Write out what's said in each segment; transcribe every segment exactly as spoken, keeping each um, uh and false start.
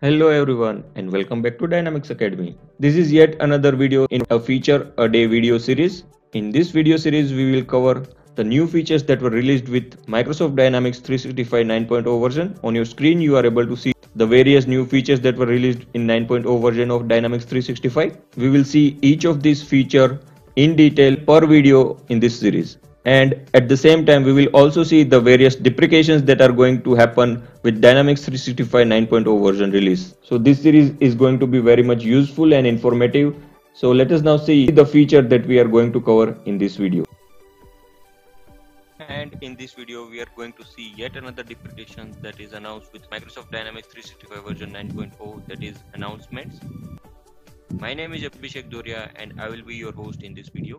Hello everyone and welcome back to Dynamics Academy. This is yet another video in a feature a day video series. In this video series we will cover the new features that were released with Microsoft Dynamics three sixty-five nine point oh version. On your screen you are able to see the various new features that were released in nine point oh version of Dynamics three sixty-five. We will see each of these features in detail per video in this series. And at the same time we will also see the various deprecations that are going to happen with Dynamics three sixty-five nine point oh version release. So this series is going to be very much useful and informative. So let us now see the feature that we are going to cover in this video. And in this video we are going to see yet another deprecation that is announced with Microsoft Dynamics three sixty-five version nine point oh, that is announcements. My name is Deprecation and I will be your host in this video.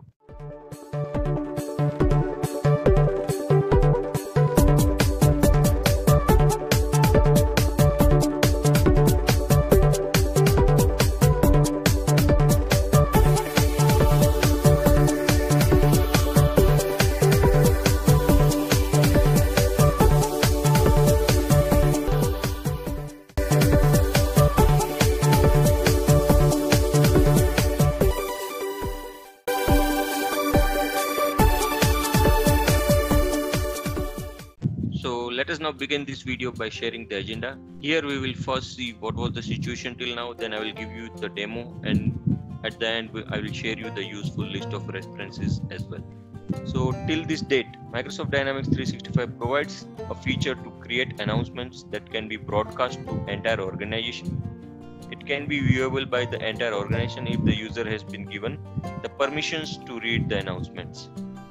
So let us now begin this video by sharing the agenda. Here we will first see what was the situation till now, then I will give you the demo, and at the end I will share you the useful list of references as well. So till this date, Microsoft Dynamics three sixty-five provides a feature to create announcements that can be broadcast to entire organization. It can be viewable by the entire organization if the user has been given the permissions to read the announcements.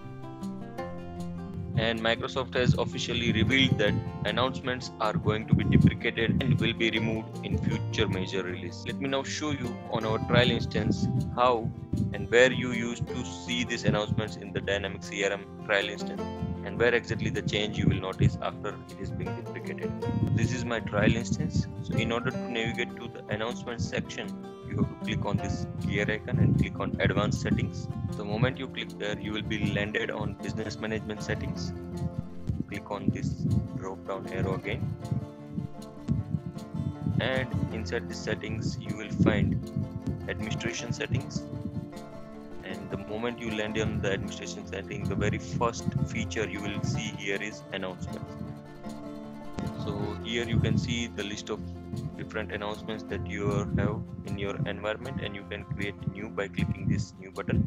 And Microsoft has officially revealed that announcements are going to be deprecated and will be removed in future major release. Let me now show you on our trial instance how and where you used to see these announcements in the Dynamics C R M trial instance, and where exactly the change you will notice after it is being deprecated. This is my trial instance. So in order to navigate to the announcements section, you have to click on this gear icon and click on advanced settings. The moment you click there, you will be landed on business management settings. Click on this drop down arrow again, and inside the settings you will find administration settings. And the moment you land on the administration settings, the very first feature you will see here is announcements. So here you can see the list of different announcements that you have in your environment, and you can create new by clicking this new button.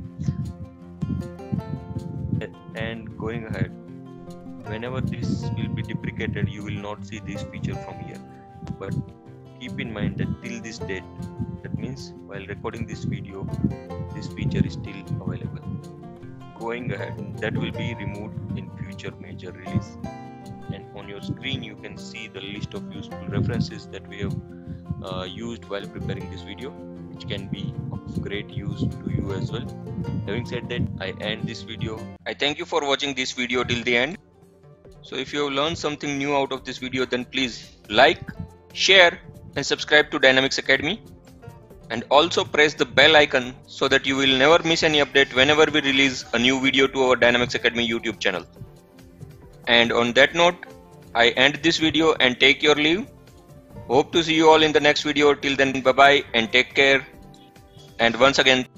And going ahead, whenever this will be deprecated, you will not see this feature from here. But keep in mind that till this date, that means while recording this video, this feature is still available. Going ahead, that will be removed in future major release. And on your screen you can see the list of useful references that we have uh, used while preparing this video, which can be of great use to you as well. Having said that, I end this video. I thank you for watching this video till the end. So if you have learned something new out of this video, then please like, share and subscribe to Dynamics Academy, and also press the bell icon so that you will never miss any update whenever we release a new video to our Dynamics Academy YouTube channel. And on that note, I end this video and take your leave. Hope to see you all in the next video. Till then, bye bye and take care. And once again,